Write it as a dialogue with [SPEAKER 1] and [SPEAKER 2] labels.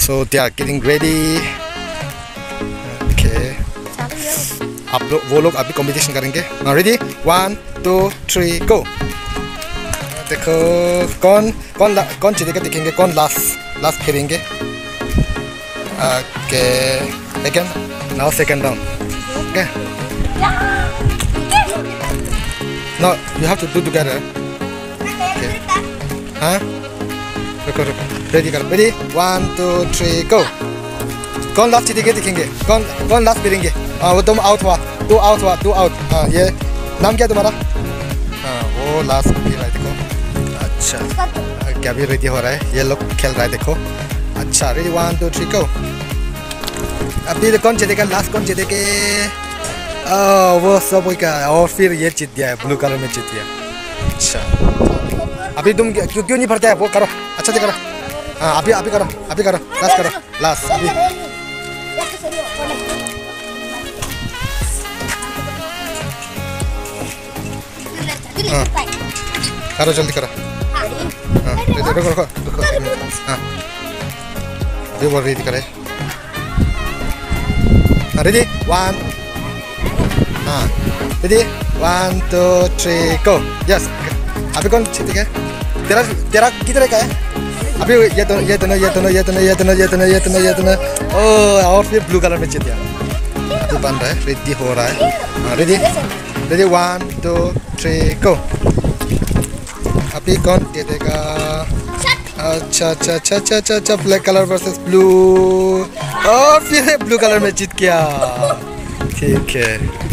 [SPEAKER 1] So they are getting ready. Okay. आप लोग वो लोग अभी कंपटीशन करेंगे. Ready? 1, 2, 3, go. देखो कौन जीतेगा देखेंगे. कौन लास्ट खेलेंगे. Okay. Again. Now second round. Okay. No, you have to do together. Okay. Huh? रुको. Ready करो. Ready? 1, 2, 3, go. कौन लास्ट जीतेगा देखेंगे. कौन लास्ट खेलेंगे. वो तुम आउट हुआ. तू आउट. ये नाम क्या तुम्हारा. वो लास्ट खेल रहा है देखो. अच्छा क्या भी रेडी हो रहा है. ये लोग खेल रहा है देखो. अच्छा रेडी 1, 2, 3 go. अभी कौन जीतेगा. लास्ट कौन जीतेगा. वो सब का. और फिर ये जीत गया है. ब्लू कलर में जीत गया. अच्छा अभी तुम क्यों नहीं भरते है. वो करो अच्छा से करो. अभी करो लास्ट अभी. करो जल्दी करो. रुको. अभी वो रेडी करे. रेडी 1. Ready 1, 2, 3 go. यस अभी कौन जीतेगा. तेरा किधर का है. अभी ये दोनों. और फिर ब्लू कलर में जीत गया. अभी बन रहा है. रेडी हो रहा है. Ready 1, 2, 3 go. अभी कौन जीतेगा. अच्छा ब्लैक कलर वर्सेस ब्लू. और फिर ब्लू कलर में जीत गया. ठीक है.